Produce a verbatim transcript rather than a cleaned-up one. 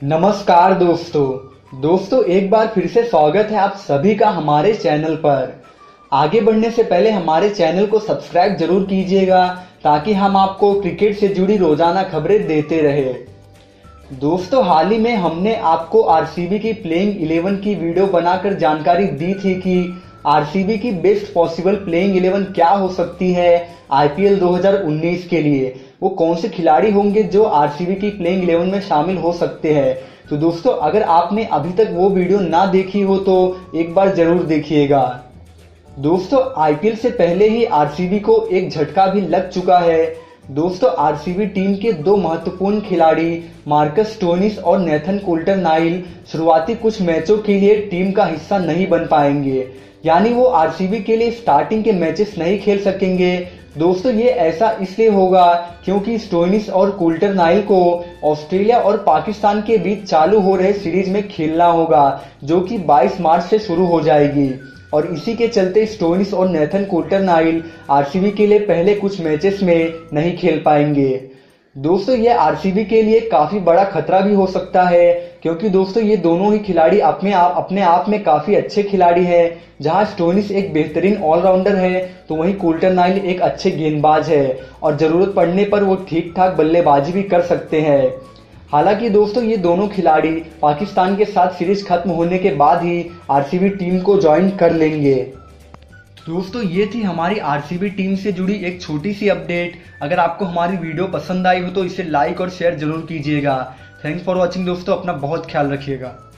नमस्कार दोस्तों दोस्तों एक बार फिर से स्वागत है आप सभी का हमारे चैनल पर। आगे बढ़ने से पहले हमारे चैनल को सब्सक्राइब जरूर कीजिएगा ताकि हम आपको क्रिकेट से जुड़ी रोजाना खबरें देते रहे। दोस्तों हाल ही में हमने आपको आरसीबी की प्लेइंग इलेवन की वीडियो बनाकर जानकारी दी थी कि आरसीबी की बेस्ट पॉसिबल प्लेइंग इलेवन क्या हो सकती है आईपीएल दो हज़ार उन्नीस के लिए। वो कौन से खिलाड़ी होंगे जो आरसीबी की प्लेइंग इलेवन में शामिल हो सकते हैं। तो दोस्तों अगर आपने अभी तक वो वीडियो ना देखी हो तो एक बार जरूर देखिएगा। दोस्तों आईपीएल से पहले ही आरसीबी को एक झटका भी लग चुका है। दोस्तों आरसीबी टीम के दो महत्वपूर्ण खिलाड़ी मार्कस स्टोइनिस और नेथन कोल्टर-नाइल शुरुआती कुछ मैचों के लिए टीम का हिस्सा नहीं बन पाएंगे, यानी वो आरसीबी के लिए स्टार्टिंग के मैचेस नहीं खेल सकेंगे। दोस्तों ये ऐसा इसलिए होगा क्योंकि स्टोइनिस और कोल्टर-नाइल को ऑस्ट्रेलिया और पाकिस्तान के बीच चालू हो रहे सीरीज में खेलना होगा जो कि बाईस मार्च से शुरू हो जाएगी, और इसी के चलते स्टोइनिस और नेथन कोल्टर-नाइल आरसीबी के लिए पहले कुछ मैचेस में नहीं खेल पाएंगे। दोस्तों ये आरसीबी के लिए काफी बड़ा खतरा भी हो सकता है क्योंकि दोस्तों ये दोनों ही खिलाड़ी अपने आप अपने आप में काफी अच्छे खिलाड़ी हैं। जहां स्टोइनिस एक बेहतरीन ऑलराउंडर है तो वहीं कोल्टर-नाइल एक अच्छे गेंदबाज है और जरूरत पड़ने पर वो ठीक ठाक बल्लेबाजी भी कर सकते हैं। हालांकि दोस्तों ये दोनों खिलाड़ी पाकिस्तान के साथ सीरीज खत्म होने के बाद ही आरसीबी टीम को ज्वाइन कर लेंगे। दोस्तों ये थी हमारी आरसीबी टीम से जुड़ी एक छोटी सी अपडेट। अगर आपको हमारी वीडियो पसंद आई हो तो इसे लाइक और शेयर जरूर कीजिएगा। थैंक्स फॉर वॉचिंग दोस्तों, अपना बहुत ख्याल रखिएगा।